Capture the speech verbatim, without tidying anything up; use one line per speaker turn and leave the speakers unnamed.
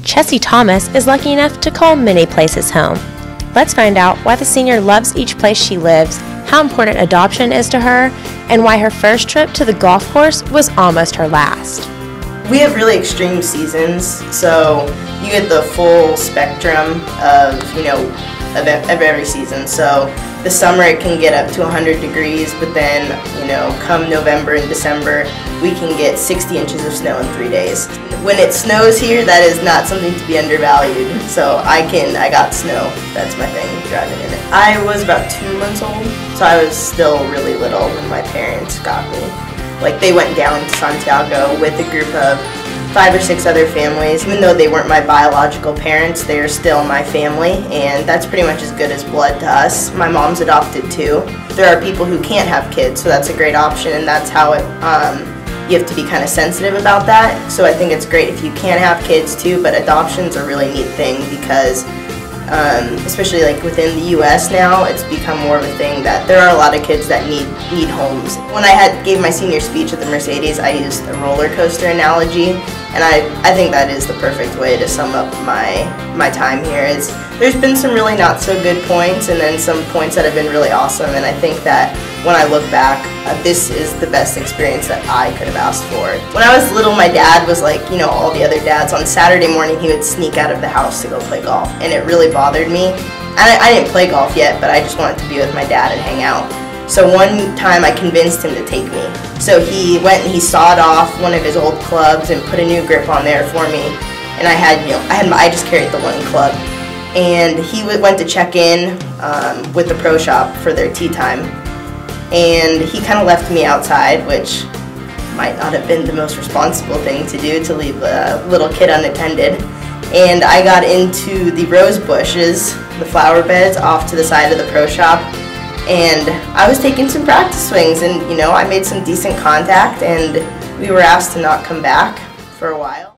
Chessey Thomas is lucky enough to call many places home. Let's find out why the senior loves each place she lives, how important adoption is to her, and why her first trip to the golf course was almost her last.
We have really extreme seasons, so you get the full spectrum of, you know, of, of every season. So the summer it can get up to one hundred degrees, but then, you know, come November and December, we can get sixty inches of snow in three days. When it snows here, that is not something to be undervalued. So I can, I got snow. That's my thing, driving in it. I was about two months old, so I was still really little when my parents got me. Like, they went down to Santiago with a group of five or six other families. Even though they weren't my biological parents, they are still my family, and that's pretty much as good as blood to us. My mom's adopted too. There are people who can't have kids, so that's a great option, and that's how it, um, you have to be kind of sensitive about that. So I think it's great if you can have kids too, but adoption's a really neat thing because Um, especially like within the U S now, it's become more of a thing that there are a lot of kids that need need homes. When I had gave my senior speech at the Mercedes, I used a roller coaster analogy, and I, I think that is the perfect way to sum up my my time here. Is there's been some really not so good points, and then some points that have been really awesome, and I think that when I look back, uh, this is the best experience that I could have asked for. When I was little, my dad was like, you know, all the other dads. On Saturday morning, he would sneak out of the house to go play golf, and it really bothered me. I, I didn't play golf yet, but I just wanted to be with my dad and hang out. So one time I convinced him to take me. So he went and he sawed off one of his old clubs and put a new grip on there for me. And I had, you know, I had, I just carried the one club. And he went to check in um, with the pro shop for their tea time. And he kind of left me outside, which might not have been the most responsible thing to do, to leave a little kid unattended. And I got into the rose bushes, the flower beds, off to the side of the pro shop. And I was taking some practice swings, and, you know, I made some decent contact, and we were asked to not come back for a while.